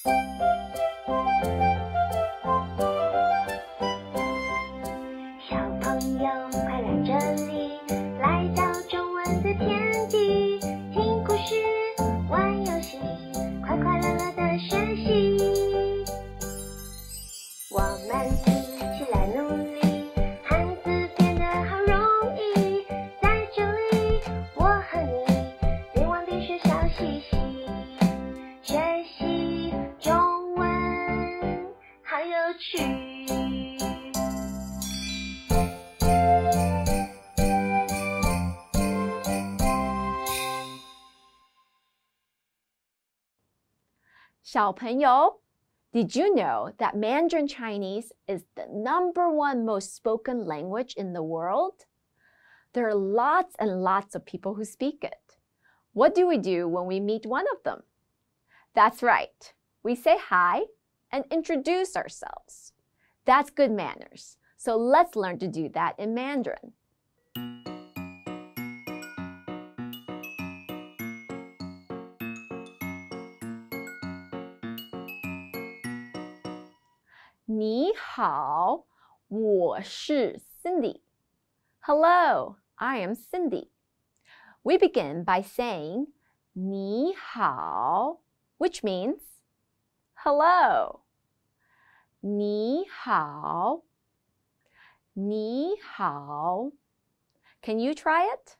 小朋友快来这里，来到中文的天地，听故事，玩游戏，快快乐乐的学习。我们一起来努力，汉字变得好容易。在这里，我和你别忘地学小嘻嘻，学习中文好有趣。 小朋友, did you know that Mandarin Chinese is the #1 most spoken language in the world? There are lots and lots of people who speak it. What do we do when we meet one of them? That's right. We say hi and introduce ourselves. That's good manners. So let's learn to do that in Mandarin. 你好，我是 Cindy. Hello, I am Cindy. We begin by saying 你好, which means hello. 你好，你好. Can you try it?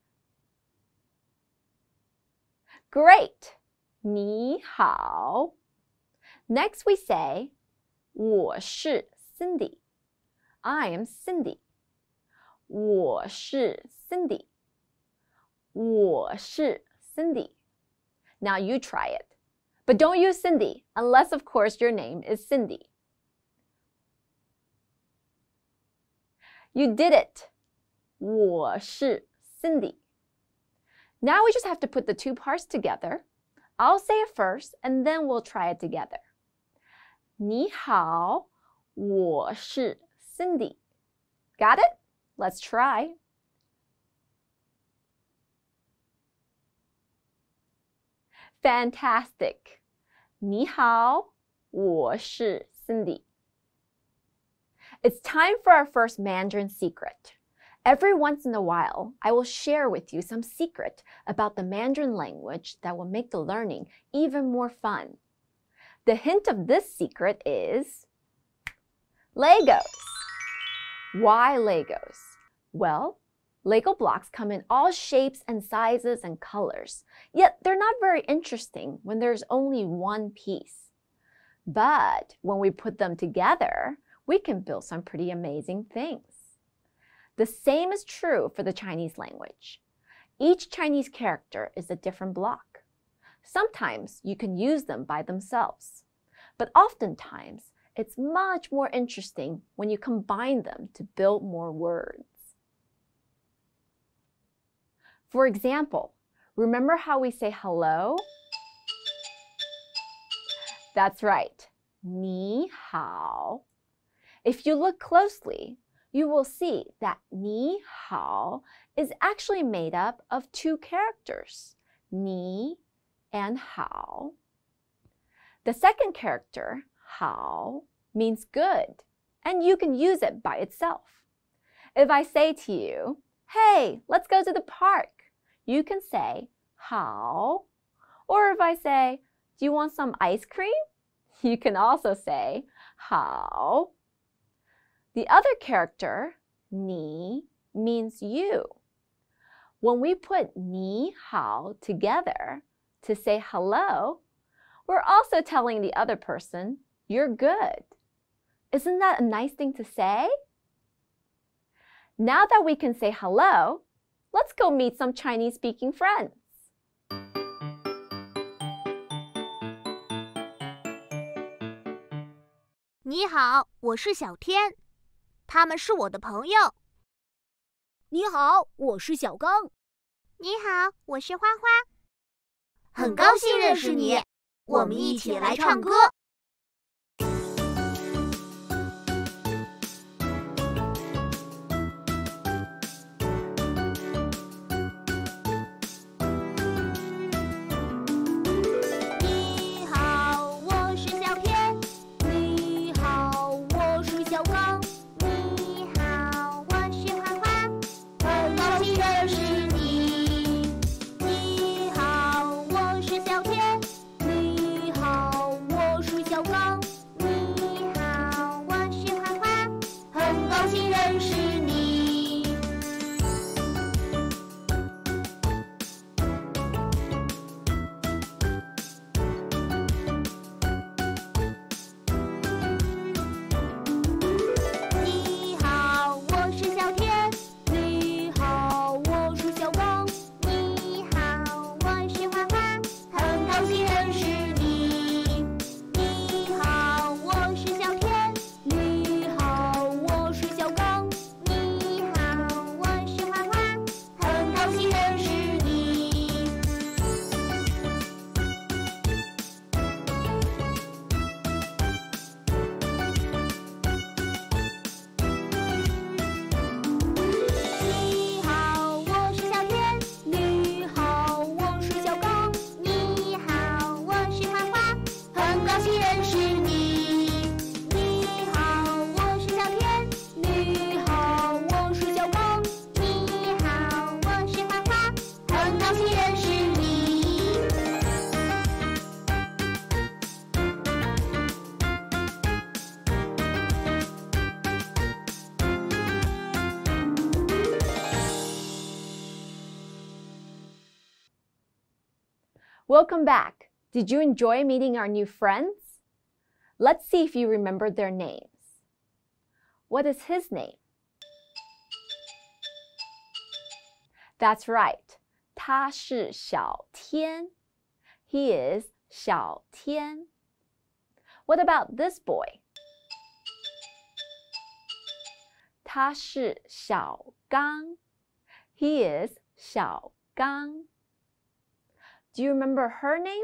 Great. 你好. Next we say 我是 Cindy. I am Cindy. 我是 Cindy. 我是 Cindy. Now you try it. But don't use Cindy unless, of course, your name is Cindy. You did it. 我是 Cindy. Now we just have to put the two parts together. I'll say it first, and then we'll try it together. 你好，我是 Cindy. Got it? Let's try. Fantastic. 你好，我是 Cindy. It's time for our first Mandarin secret. Every once in a while, I will share with you some secret about the Mandarin language that will make the learning even more fun. The hint of this secret is Legos. Why Legos? Well, Lego blocks come in all shapes and sizes and colors, yet they're not very interesting when there's only one piece. But when we put them together, we can build some pretty amazing things. The same is true for the Chinese language. Each Chinese character is a different block. Sometimes you can use them by themselves, but oftentimes it's much more interesting when you combine them to build more words. For example, remember how we say hello? That's right, 你好. If you look closely, you will see that 你好 is actually made up of two characters, 你 and 好. The second character, 好, means good, and you can use it by itself. If I say to you, hey, let's go to the park, you can say 好. Or if I say, do you want some ice cream? You can also say 好. The other character, 你, means you. When we put 你好 together to say hello, we're also telling the other person, you're good. Isn't that a nice thing to say? Now that we can say hello, let's go meet some Chinese-speaking friends. 你好，我是小天，他们是我的朋友。 你好，我是小刚。 你好，我是花花。 很高兴认识你，我们一起来唱歌。你好，我 Welcome back. Did you enjoy meeting our new friends? Let's see if you remembered their names. What is his name? That's right. 他是小天. He is 小天. What about this boy? 他是小刚. He is 小刚. Do you remember her name?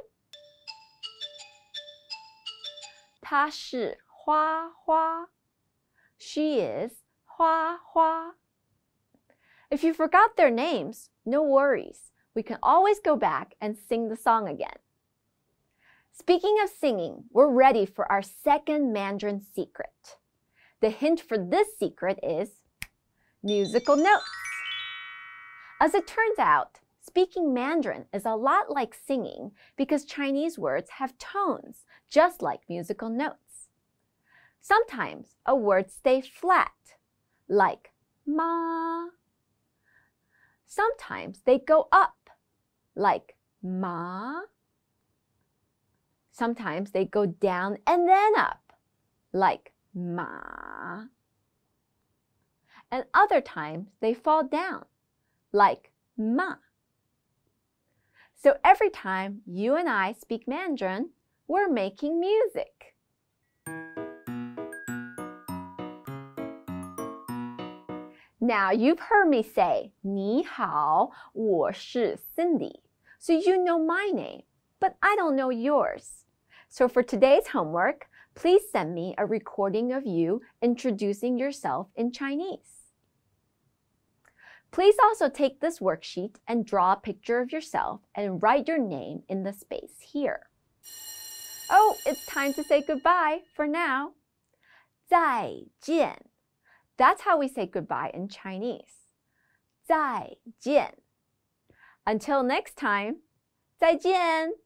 她是花花. She is 花花. If you forgot their names, no worries. We can always go back and sing the song again. Speaking of singing, we're ready for our second Mandarin secret. The hint for this secret is musical notes. As it turns out, speaking Mandarin is a lot like singing because Chinese words have tones, just like musical notes. Sometimes a word stays flat, like ma. Sometimes they go up, like ma. Sometimes they go down and then up, like ma. And other times they fall down, like ma. So every time you and I speak Mandarin, we're making music. Now you've heard me say, 你好,我是 Cindy. So you know my name, but I don't know yours. So for today's homework, please send me a recording of you introducing yourself in Chinese. Please also take this worksheet and draw a picture of yourself and write your name in the space here. Oh, it's time to say goodbye for now. 再见. That's how we say goodbye in Chinese. 再见. Until next time, 再见.